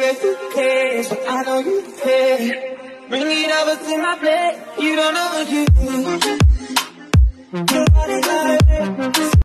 that you care, so I know you care. Bring it over to my plate, you don't know what you do.